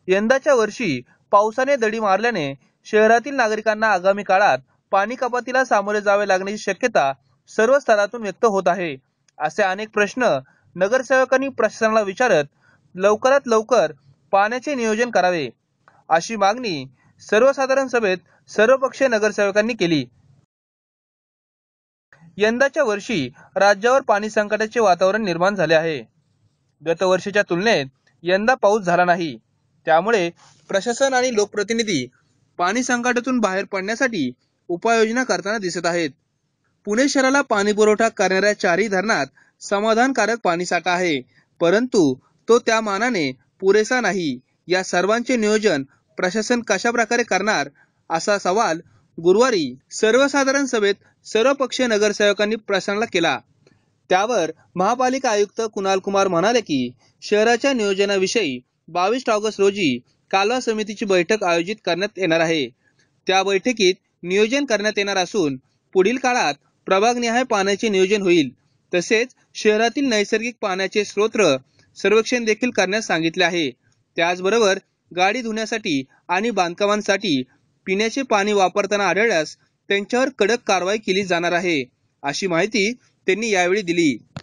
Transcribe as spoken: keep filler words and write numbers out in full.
यंदाच्या वर्षी पावसाने दडी मारल्याने शहरातील नागरिकांना आगामी काळात पाणी कपातीला सामोरे जावे लागण्याची शक्यता सर्व स्तरातून व्यक्त होत आहे। असे अनेक प्रश्न नगरसेवकांनी प्रशासनाला विचारत लवकरात लवकर पाण्याचे नियोजन करावे अशी मागणी सर्वसाधारण सभेत सर्वपक्षीय नगरसेवकांनी केली। यंदाच्या वर्षी राज्यावर पाणी संकटाचे वातावरण निर्माण झाले आहे। गत वर्षीच्या तुलनेत यंदा पाऊस झाला नाही, त्यामुळे प्रशासन आणि लोकप्रतिनिधी पाणी संकटातून बाहेर पडण्यासाठी उपाययोजना करताना दिसत आहेत। पुणे शहराला पाणी पुरवठा करणाऱ्या चारही धरणात समाधानकारक पाणीसाठा आहे, परंतु तो त्या मानाने पुरेसा नाही। या सर्वांचे नियोजन प्रशासन कशा प्रकारे करणार असा सवाल गुरुवारी सर्वसाधारण सभेत सर्वपक्षीय नगरसेवकांनी प्रशासनाला केला। त्यावर महापालिका आयुक्त कुणाल कुमार म्हणाले की शहराच्या नियोजनाविषयी बावीस ऑगस्ट रोजी कालवा समितीची बैठक आयोजित करण्यात येणार आहे। त्या बैठकीत नियोजन करण्यात येणार असून पुढील काळात प्रभागनिहाय पाण्याचे नियोजन होईल। तसेच शहरातील नैसर्गिक पाण्याचे स्रोत सर्वेक्षण देखील करण्यास सांगितले आहे। त्याचबरोबर गाडी धुण्यासाठी आणि बांधकामांसाठी पिण्याचे पाणी वापरताना आढळल्यास त्यांच्यावर कडक कारवाई केली जाणार आहे, अशी माहिती त्यांनी यावेळी दिली।